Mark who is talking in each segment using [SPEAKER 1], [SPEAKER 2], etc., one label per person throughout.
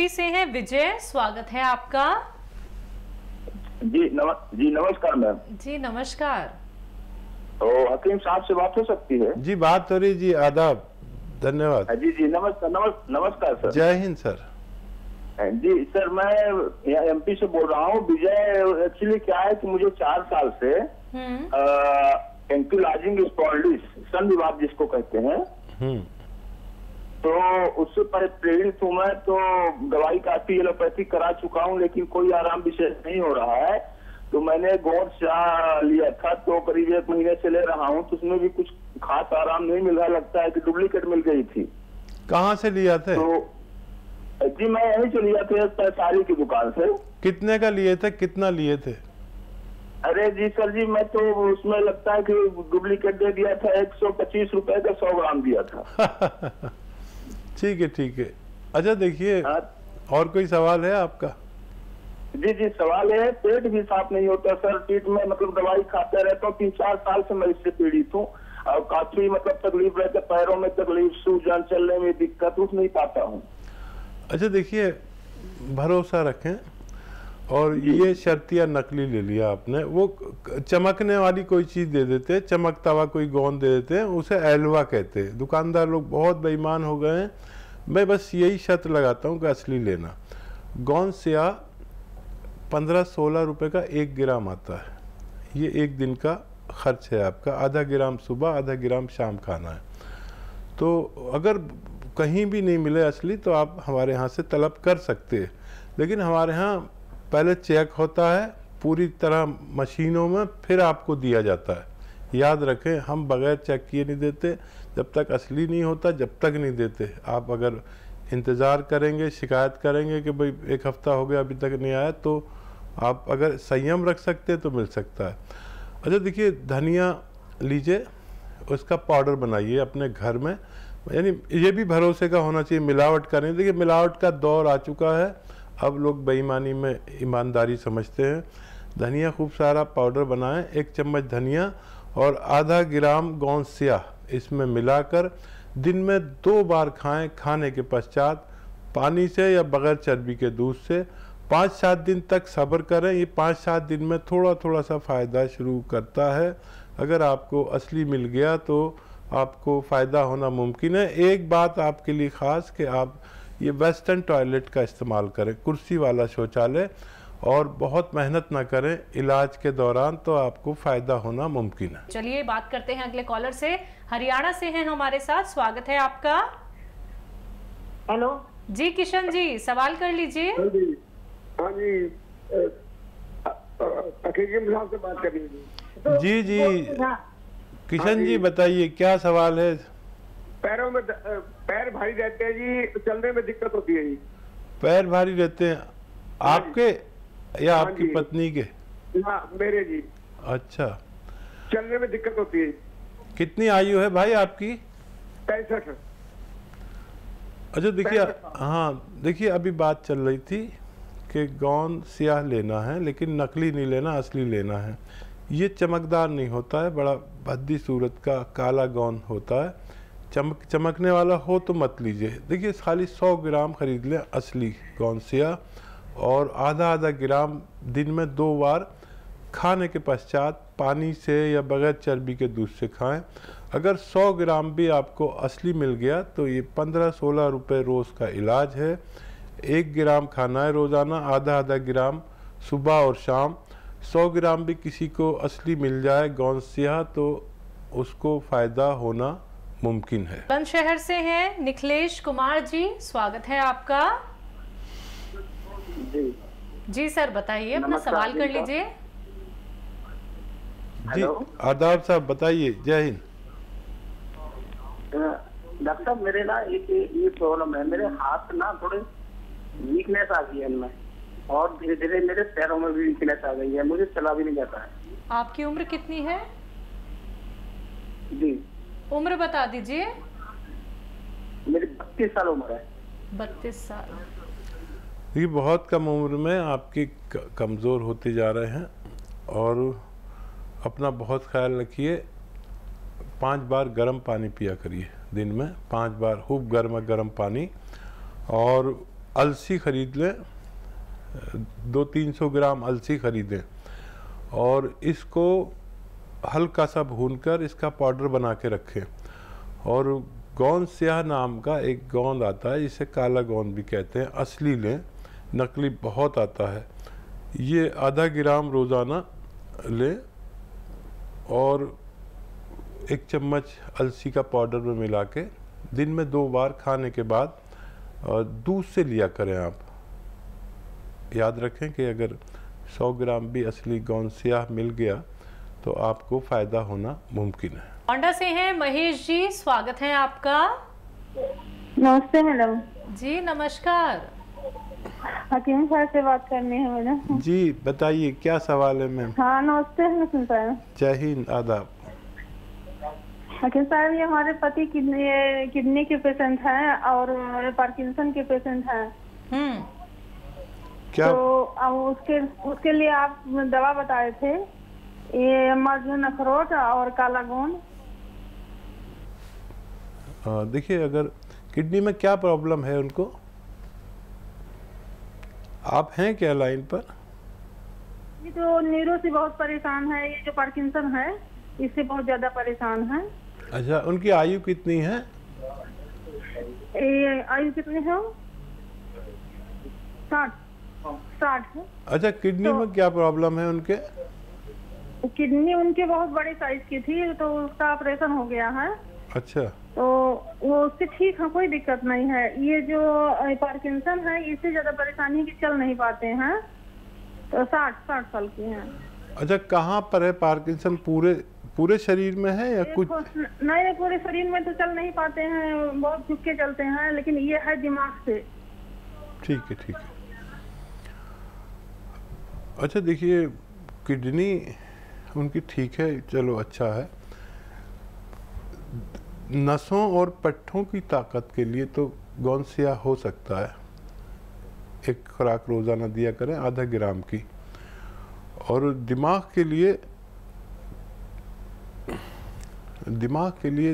[SPEAKER 1] से हैं विजय, स्वागत है आपका।
[SPEAKER 2] जी नमस्कार मैम।
[SPEAKER 1] जी नमस्कार।
[SPEAKER 2] तो हकीम साहब से बात हो सकती है?
[SPEAKER 3] जी बात हो रही जी, आदाब, धन्यवाद।
[SPEAKER 2] जी नमस्कार सर।
[SPEAKER 3] जय हिंद सर।
[SPEAKER 2] जी सर, मैं एमपी से बोल रहा हूँ विजय। एक्चुअली क्या है कि मुझे 4 साल से एंकिलोजिंग स्पॉन्डिलिस, सन विवाद जिसको कहते हैं, तो उससे प्रेरित हूँ मैं। तो दवाई काफी एलोपैथिक करा चुका हूँ, लेकिन कोई आराम विशेष नहीं हो रहा है। तो मैंने गोंद चाह लिया था, तो करीब 1 महीने से ले रहा हूँ, तो उसमें भी कुछ खास आराम नहीं मिल रहा। लगता है कि डुप्लीकेट मिल गई थी।
[SPEAKER 3] कहाँ से लिया थे?
[SPEAKER 2] तो जी मैं यहीं से लिया था, पैसारी की दुकान से।
[SPEAKER 3] कितने का लिए थे, कितना लिए थे?
[SPEAKER 2] अरे जी सर जी, मैं तो उसमें लगता है कि डुप्लीकेट दे दिया था। 125 रुपए का 100 ग्राम दिया था।
[SPEAKER 3] ठीक है ठीक है। अच्छा देखिए, और कोई सवाल है आपका?
[SPEAKER 2] जी सवाल है, पेट भी साफ नहीं होता सर। पेट में मतलब दवाई खाते रहता हूँ, 3-4 साल से मैं इससे पीड़ित हूँ, और काफी मतलब तकलीफ रहती है, पैरों में तकलीफ, सूजन, चलने में दिक्कत, उठ नहीं पाता हूँ।
[SPEAKER 3] अच्छा देखिए, भरोसा रखें, और ये शर्तिया नकली ले लिया आपने। वो चमकने वाली कोई चीज़ दे देते हैं, चमकता हुआ कोई गोंद दे देते हैं, उसे एलवा कहते हैं। दुकानदार लोग बहुत बेईमान हो गए हैं। मैं बस यही शर्त लगाता हूँ कि असली लेना। गोंद स्याह 15-16 रुपये का 1 ग्राम आता है। ये 1 दिन का खर्च है आपका। आधा ग्राम सुबह, आधा ग्राम शाम खाना है। तो अगर कहीं भी नहीं मिले असली, तो आप हमारे यहाँ से तलब कर सकते हैं। लेकिन हमारे यहाँ पहले चेक होता है पूरी तरह मशीनों में, फिर आपको दिया जाता है। याद रखें, हम बगैर चेक किए नहीं देते। जब तक असली नहीं होता, जब तक नहीं देते। आप अगर इंतज़ार करेंगे, शिकायत करेंगे कि भाई 1 हफ्ता हो गया अभी तक नहीं आया, तो आप अगर संयम रख सकते हैं तो मिल सकता है। अच्छा देखिए, धनिया लीजिए, उसका पाउडर बनाइए अपने घर में। यानी ये भी भरोसे का होना चाहिए, मिलावट का नहीं। देखिए, मिलावट का दौर आ चुका है, अब लोग बेईमानी में ईमानदारी समझते हैं। धनिया खूब सारा पाउडर बनाएं, 1 चम्मच धनिया और आधा ग्राम गोंद स्याह इसमें मिलाकर दिन में 2 बार खाएं। खाने के पश्चात पानी से या बगैर चर्बी के दूध से 5-7 दिन तक सब्र करें। ये 5-7 दिन में थोड़ा थोड़ा सा फ़ायदा शुरू करता है। अगर आपको असली मिल गया तो आपको फ़ायदा होना मुमकिन है। एक बात आपके लिए ख़ास कि आप ये वेस्टर्न टॉयलेट का इस्तेमाल करें, कुर्सी वाला शौचालय, और बहुत मेहनत ना करें इलाज के दौरान, तो आपको फ़ायदा होना मुमकिन है।
[SPEAKER 1] चलिए बात करते हैं अगले कॉलर से। हरियाणा से हैं हमारे साथ, स्वागत है आपका।
[SPEAKER 4] हेलो
[SPEAKER 1] जी किशन जी, सवाल कर लीजिए।
[SPEAKER 4] हाँ जी, हकीम साहब से बात कर लीजिए।
[SPEAKER 3] जी किशन जी बताइए, क्या सवाल है?
[SPEAKER 4] पैरों में पैर भारी रहते हैं जी, चलने में दिक्कत होती है जी।
[SPEAKER 3] पैर भारी रहते हैं आपके या आपकी पत्नी के?
[SPEAKER 4] हाँ मेरे जी।
[SPEAKER 3] अच्छा,
[SPEAKER 4] चलने में दिक्कत होती है।
[SPEAKER 3] कितनी आयु है भाई आपकी?
[SPEAKER 4] 65।
[SPEAKER 3] अच्छा देखिए, हाँ देखिए, अभी बात चल रही थी कि गोंद स्याह लेना है, लेकिन नकली नहीं लेना, असली लेना है। ये चमकदार नहीं होता है, बड़ा भद्दी सूरत का काला गोंद होता है। चमकने वाला हो तो मत लीजिए। देखिए, खाली 100 ग्राम खरीद लें असली गोंद स्याह, और आधा ग्राम दिन में 2 बार खाने के पश्चात पानी से या बगैर चर्बी के दूध से खाएं। अगर 100 ग्राम भी आपको असली मिल गया तो ये 15-16 रुपये रोज़ का इलाज है। 1 ग्राम खाना है रोज़ाना, आधा ग्राम सुबह और शाम। 100 ग्राम भी किसी को असली मिल जाए गोंद स्याह तो उसको फ़ायदा होना मुमकिन है।
[SPEAKER 1] बुलंदशहर से हैं निखिलेश कुमार जी, स्वागत है आपका। जी सर बताइए, अपना सवाल कर लीजिए।
[SPEAKER 3] जी आदाब साहब, बताइए। जय हिंद।
[SPEAKER 2] डॉक्टर साहब, मेरे ना ये प्रॉब्लम है, मेरे हाथ ना थोड़े वीकनेस आ गई है इनमें, और धीरे धीरे मेरे पैरों में भी वीकनेस आ गई है, मुझे चला भी नहीं जाता है।
[SPEAKER 1] आपकी उम्र कितनी है?
[SPEAKER 2] जी
[SPEAKER 1] उम्र बता दीजिए।
[SPEAKER 2] मेरी 32 साल उम्र है।
[SPEAKER 1] 32 साल।
[SPEAKER 3] ये बहुत कम उम्र में आपकी कमज़ोर होते जा रहे हैं, और अपना बहुत ख्याल रखिए। 5 बार गर्म पानी पिया करिए दिन में, 5 बार खूब गर्म पानी, और अलसी खरीद लें, 200-300 ग्राम अलसी खरीदें और इसको हल्का सा भूनकर इसका पाउडर बना के रखें। और गोंद स्याह नाम का एक गोंद आता है, इसे काला गोंद भी कहते हैं, असली लें, नकली बहुत आता है। ये आधा ग्राम रोज़ाना लें और 1 चम्मच अलसी का पाउडर में मिला के दिन में 2 बार खाने के बाद दूध से लिया करें। आप याद रखें कि अगर 100 ग्राम भी असली गोंद स्याह मिल गया तो आपको फ़ायदा होना मुमकिन है।
[SPEAKER 1] गोंडा से हैं महेश जी, स्वागत है आपका।
[SPEAKER 5] नमस्ते मैडम
[SPEAKER 1] जी नमस्कार।
[SPEAKER 5] हकीम साहब से बात करनी है मैडम।
[SPEAKER 3] जी बताइए क्या सवाल है मैम?
[SPEAKER 5] हाँ नमस्ते हकीम साहब।
[SPEAKER 3] जय हिंद, आदाब।
[SPEAKER 5] हकीम साहब ये हमारे पति किडनी के पेशेंट हैं और पार्किंसन के पेशेंट हैं।
[SPEAKER 3] क्या?
[SPEAKER 5] तो अब उसके लिए आप दवा बताए थे, ये माजून अखरोट और काला गोंद।
[SPEAKER 3] देखिए अगर किडनी में क्या प्रॉब्लम है उनको, आप हैं क्या लाइन पर?
[SPEAKER 5] ये जो न्यूरो से बहुत परेशान है, ये जो पार्किंसन है इससे बहुत ज्यादा परेशान है।
[SPEAKER 3] अच्छा, उनकी आयु कितनी है?
[SPEAKER 5] आयु कितनी है? 60 है।
[SPEAKER 3] अच्छा, किडनी में क्या प्रॉब्लम है उनके?
[SPEAKER 5] किडनी उनके बहुत बड़े साइज की थी तो उसका ऑपरेशन हो गया है।
[SPEAKER 3] अच्छा,
[SPEAKER 5] तो वो उससे ठीक है, कोई दिक्कत नहीं है। ये जो पार्किंसन है इससे ज्यादा परेशानी है कि चल नहीं पाते हैं। तो 60 साल की हैं।
[SPEAKER 3] अच्छा, कहाँ पर है पार्किंसन? पूरे शरीर में है या कुछ?
[SPEAKER 5] नहीं, पूरे शरीर में तो चल नहीं पाते हैं, बहुत झुक के चलते हैं, लेकिन ये है दिमाग से।
[SPEAKER 3] ठीक है, ठीक है। अच्छा देखिए, किडनी उनकी ठीक है, चलो अच्छा है। नसों और पट्ठों की ताकत के लिए तो गोंद स्याह हो सकता है। एक खुराक रोज़ाना दिया करें आधा ग्राम की। और दिमाग के लिए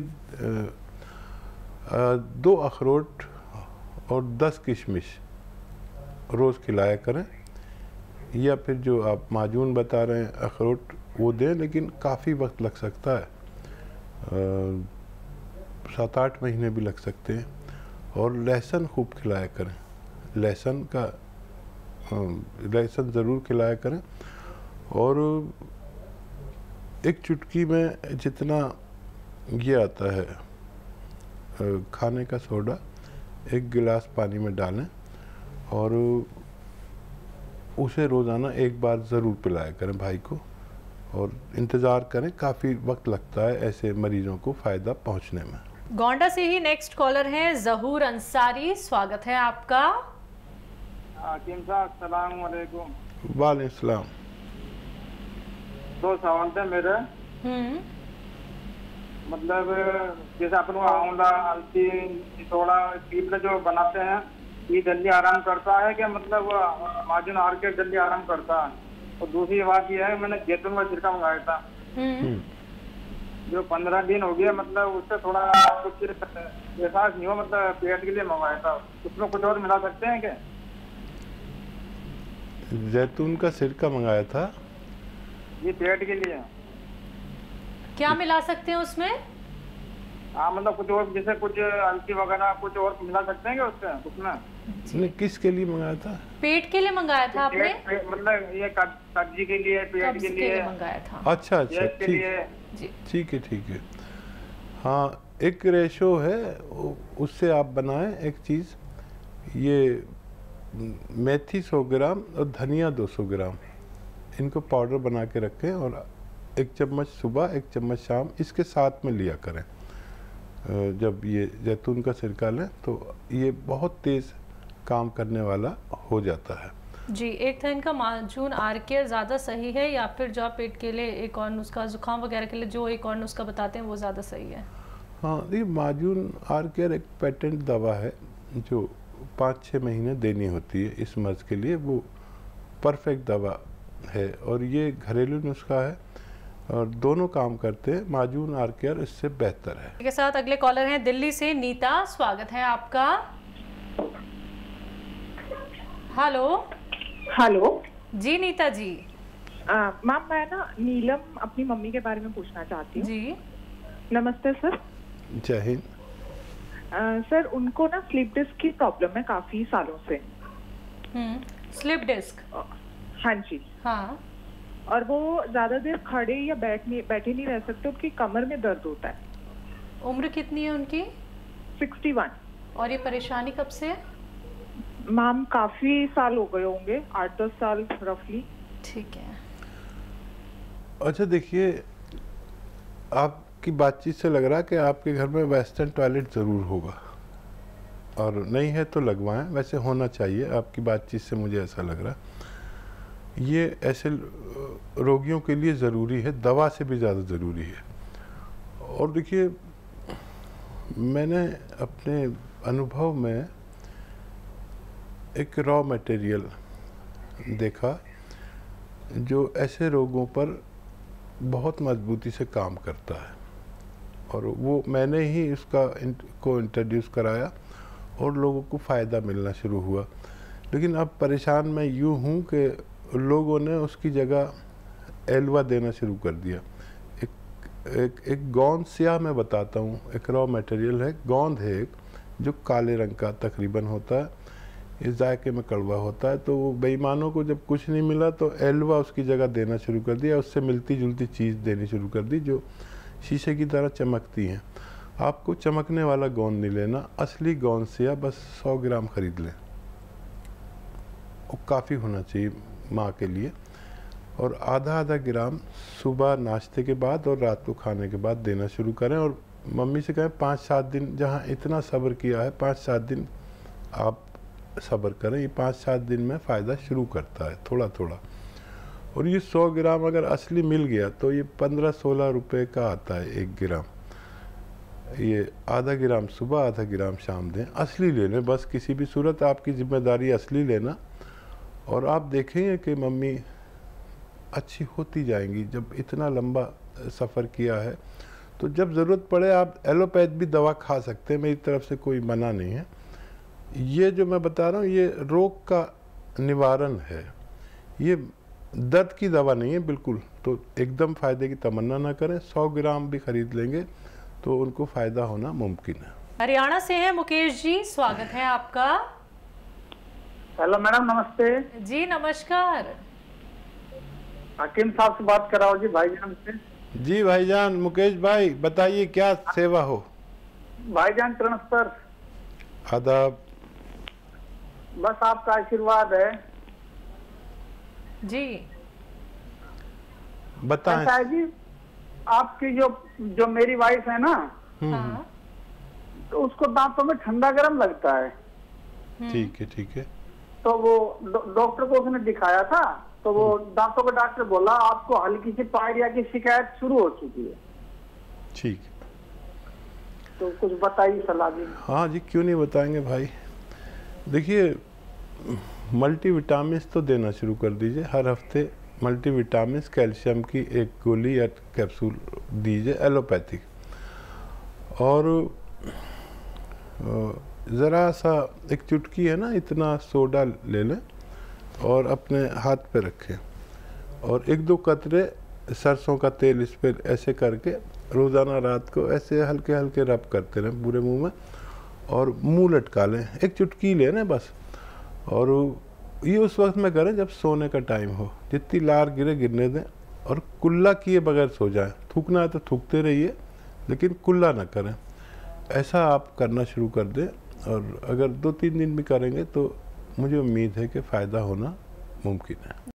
[SPEAKER 3] 2 अखरोट और 10 किशमिश रोज़ खिलाया करें। या फिर जो आप माजून बता रहे हैं अखरोट वो दें, लेकिन काफ़ी वक्त लग सकता है, 7-8 महीने भी लग सकते हैं। और लहसुन खूब खिलाया करें, लहसुन ज़रूर खिलाया करें। और एक चुटकी में जितना ये आता है खाने का सोडा, 1 गिलास पानी में डालें और उसे रोज़ाना 1 बार ज़रूर पिलाया करें भाई को। और इंतज़ार करें, काफ़ी वक्त लगता है ऐसे मरीजों को फ़ायदा पहुंचने में।
[SPEAKER 1] गोंडा से ही नेक्स्ट कॉलर हैं जहूर अंसारी, स्वागत है आपका।
[SPEAKER 4] हकीम साहब अस्सलाम वालेकुम।
[SPEAKER 3] वालेकुम सलाम।
[SPEAKER 4] 2 सवाल थे मेरे। मतलब जैसे अपन आंवला, अलसी, थोड़ा पीपल जो बनाते हैं, ये जल्दी आराम करता है क्या? मतलब माजून आर के जल्दी आराम करता है। और दूसरी बात यह है, मैंने जैतून का छिड़का मंगाया था, जो 15 दिन हो गया, मतलब उससे थोड़ा कुछ एहसास नहीं हुआ, मतलब पेट के लिए मंगाया था, उसमें कुछ और मिला सकते हैं क्या?
[SPEAKER 3] जैतून का सिरका मंगाया था
[SPEAKER 4] ये पेट के लिए।
[SPEAKER 1] क्या मिला सकते हैं उसमें?
[SPEAKER 4] हाँ, मतलब कुछ और, जैसे कुछ अलसी वगैरह कुछ और मिला सकते हैं क्या उसमें?
[SPEAKER 3] नहीं, किसके लिए मंगाया था?
[SPEAKER 1] पेट के लिए मंगाया था आपने?
[SPEAKER 4] मतलब ये कब्जी के लिए, पेट के लिए
[SPEAKER 1] मंगाया था।
[SPEAKER 3] अच्छा, ठीक है। हाँ, एक रेशो है, उससे आप बनाएं एक चीज़। ये मेथी 100 ग्राम और धनिया 200 ग्राम, इनको पाउडर बना के रखें और 1 चम्मच सुबह 1 चम्मच शाम इसके साथ में लिया करें। जब ये जैतून का सिरका लें तो ये बहुत तेज़ काम करने वाला हो जाता है।
[SPEAKER 1] जी, एक था इनका माजून आर केयर ज़्यादा सही है या फिर जो पेट के लिए एक और नुस्खा, जुकाम वगैरह के लिए जो एक और नुस्खा बताते हैं वो ज़्यादा सही है?
[SPEAKER 3] हाँ, ये माजून आर केयर एक पेटेंट दवा है जो 5-6 महीने देनी होती है इस मर्ज़ के लिए। वो परफेक्ट दवा है और ये घरेलू नुस्खा है और दोनों काम करते हैं। माजून आर केयर इससे बेहतर है।
[SPEAKER 1] के साथ अगले कॉलर हैं दिल्ली से नीता, स्वागत है आपका। हेलो।
[SPEAKER 6] हेलो
[SPEAKER 1] जी नीता जी।
[SPEAKER 6] मैम मैं ना नीलम अपनी मम्मी के बारे में पूछना चाहती हूँ।
[SPEAKER 1] जी
[SPEAKER 6] नमस्ते सर।
[SPEAKER 3] जय हिंद।
[SPEAKER 6] सर उनको ना स्लिप डिस्क की प्रॉब्लम है काफी सालों से।
[SPEAKER 1] Slip disc.
[SPEAKER 6] हाँ जी।
[SPEAKER 1] हाँ।
[SPEAKER 6] और वो ज्यादा देर खड़े या बैठे नहीं रह सकते, उनकी कमर में दर्द होता है।
[SPEAKER 1] उम्र कितनी है उनकी?
[SPEAKER 6] 61।
[SPEAKER 1] और ये परेशानी कब से है?
[SPEAKER 6] मैम काफी साल हो गए होंगे, 8-10 साल रफली।
[SPEAKER 1] ठीक है।
[SPEAKER 3] अच्छा देखिए, आपकी बातचीत से लग रहा है कि आपके घर में वेस्टर्न टॉयलेट ज़रूर होगा, और नहीं है तो लगवाएं। वैसे होना चाहिए, आपकी बातचीत से मुझे ऐसा लग रहा है। ये ऐसे रोगियों के लिए ज़रूरी है, दवा से भी ज़्यादा ज़रूरी है। और देखिए, मैंने अपने अनुभव में एक रॉ मटेरियल देखा जो ऐसे रोगों पर बहुत मजबूती से काम करता है, और वो मैंने ही उसका को इंट्रोड्यूस कराया और लोगों को फ़ायदा मिलना शुरू हुआ। लेकिन अब परेशान मैं यूँ हूँ कि लोगों ने उसकी जगह एल्वा देना शुरू कर दिया। एक गोंद स्याह मैं बताता हूँ, एक रॉ मटेरियल है, गोंद है एक, जो काले रंग का तकरीबन होता है, इस जायके में कड़वा होता है। तो वो बेईमानों को जब कुछ नहीं मिला तो एल्वा उसकी जगह देना शुरू कर दिया, उससे मिलती जुलती चीज़ देनी शुरू कर दी जो शीशे की तरह चमकती हैं। आपको चमकने वाला गोंद नहीं लेना, असली गोंद स्याह बस 100 ग्राम खरीद लें, वो काफ़ी होना चाहिए माँ के लिए। और आधा ग्राम सुबह नाश्ते के बाद और रात को खाने के बाद देना शुरू करें। और मम्मी से कहें 5-7 दिन, जहाँ इतना सब्र किया है 5-7 दिन आप सब्र करें। ये 5-7 दिन में फ़ायदा शुरू करता है थोड़ा थोड़ा। और ये 100 ग्राम अगर असली मिल गया तो ये 15-16 रुपये का आता है 1 ग्राम। ये आधा ग्राम सुबह, आधा ग्राम शाम दें। असली ले लें बस, किसी भी सूरत आपकी जिम्मेदारी असली लेना। और आप देखेंगे कि मम्मी अच्छी होती जाएंगी। जब इतना लंबा सफ़र किया है तो जब ज़रूरत पड़े आप एलोपैथ भी दवा खा सकते हैं, मेरी तरफ से कोई मना नहीं है। ये जो मैं बता रहा हूँ ये रोग का निवारण है, ये दर्द की दवा नहीं है बिल्कुल। तो एकदम फ़ायदे की तमन्ना ना करें, 100 ग्राम भी खरीद लेंगे तो उनको फ़ायदा होना मुमकिन है।
[SPEAKER 1] हरियाणा से है मुकेश जी, स्वागत है आपका।
[SPEAKER 4] हेलो मैडम, नमस्ते
[SPEAKER 1] जी नमस्कार।
[SPEAKER 4] हकीम साहब से बात कर रहा हूँ जी, भाईजान से।
[SPEAKER 3] जी भाईजान, मुकेश भाई बताइए क्या सेवा हो।
[SPEAKER 4] भाईजान ट्रांसफर।
[SPEAKER 3] आदाब।
[SPEAKER 4] बस आपका आशीर्वाद है
[SPEAKER 1] जी।
[SPEAKER 3] बताएं।
[SPEAKER 4] ऐसा है जी, आपकी जो मेरी वाइफ है ना,
[SPEAKER 1] हाँ।
[SPEAKER 4] तो उसको दांतों में ठंडा गर्म लगता है।
[SPEAKER 3] ठीक है ठीक है।
[SPEAKER 4] तो वो डॉक्टर को उसने दिखाया था, तो वो दांतों का डॉक्टर बोला आपको हल्की सी पायरिया की शिकायत शुरू हो चुकी है।
[SPEAKER 3] ठीक है,
[SPEAKER 4] तो कुछ बताइए सलाह दी।
[SPEAKER 3] हाँ जी, क्यों नहीं बताएंगे भाई। देखिए, मल्टीविटामिन्स तो देना शुरू कर दीजिए। हर हफ्ते मल्टीविटामिन्स, कैल्शियम की एक गोली या कैप्सूल दीजिए एलोपैथिक। और ज़रा सा एक चुटकी है ना, इतना सोडा ले लें और अपने हाथ पे रखें, और 1-2 कतरे सरसों का तेल इस पर ऐसे करके रोज़ाना रात को ऐसे हल्के हल्के रब करते रहें पूरे मुंह में, और मुंह लटका लें। एक चुटकी लें बस, और ये उस वक्त में करें जब सोने का टाइम हो। जितनी लार गिरे गिरने दें, और कुल्ला किए बगैर सो जाएं। थूकना है तो थूकते रहिए, लेकिन कुल्ला ना करें। ऐसा आप करना शुरू कर दें, और अगर 2-3 दिन भी करेंगे तो मुझे उम्मीद है कि फ़ायदा होना मुमकिन है।